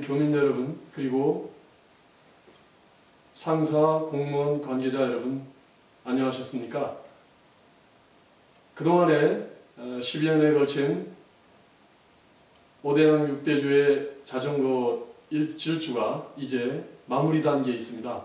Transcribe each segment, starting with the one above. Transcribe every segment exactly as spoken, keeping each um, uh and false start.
교민 여러분, 그리고 상사, 공무원, 관계자 여러분, 안녕하셨습니까? 그동안에 십여 년에 걸친 오대양 육대주의 자전거 질주가 이제 마무리 단계에 있습니다.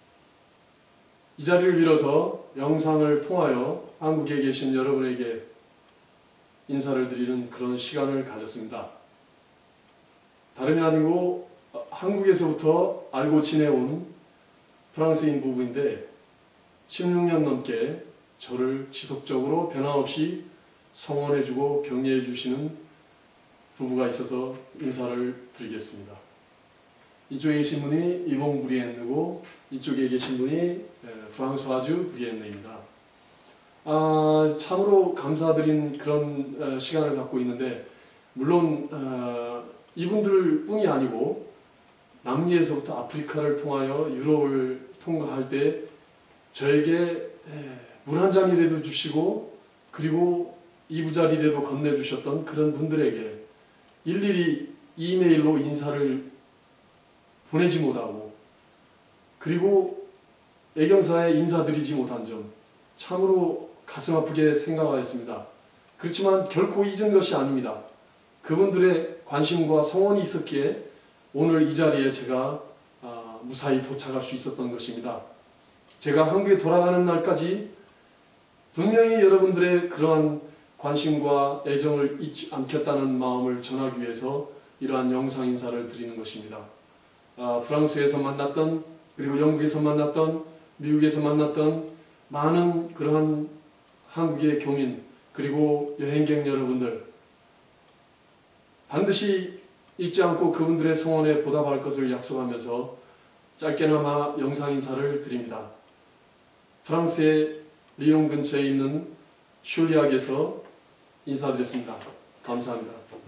이 자리를 빌어서 영상을 통하여 한국에 계신 여러분에게 인사를 드리는 그런 시간을 가졌습니다. 다름이 아니고 한국에서부터 알고 지내온 프랑스인 부부인데 십육 년 넘게 저를 지속적으로 변함없이 성원해주고 격려해주시는 부부가 있어서 인사를 드리겠습니다. 이쪽에 계신 분이 이봉 브리엔느고 이쪽에 계신 분이 프랑스와즈 브리엔느입니다. 아, 참으로 감사드린 그런 어, 시간을 갖고 있는데, 물론 어, 이분들 뿐이 아니고 남미에서부터 아프리카를 통하여 유럽을 통과할 때 저에게 물 한 잔이라도 주시고, 그리고 이부자리라도 건네주셨던 그런 분들에게 일일이 이메일로 인사를 보내지 못하고, 그리고 애경사에 인사드리지 못한 점 참으로 가슴 아프게 생각하였습니다. 그렇지만 결코 잊은 것이 아닙니다. 그분들의 관심과 성원이 있었기에 오늘 이 자리에 제가 아, 무사히 도착할 수 있었던 것입니다. 제가 한국에 돌아가는 날까지 분명히 여러분들의 그러한 관심과 애정을 잊지 않겠다는 마음을 전하기 위해서 이러한 영상 인사를 드리는 것입니다. 아, 프랑스에서 만났던, 그리고 영국에서 만났던, 미국에서 만났던 많은 그러한 한국의 교민, 그리고 여행객 여러분들, 반드시 잊지 않고 그분들의 성원에 보답할 것을 약속하면서 짧게나마 영상 인사를 드립니다. 프랑스의 리옹 근처에 있는 슐리악에서 인사드렸습니다. 감사합니다.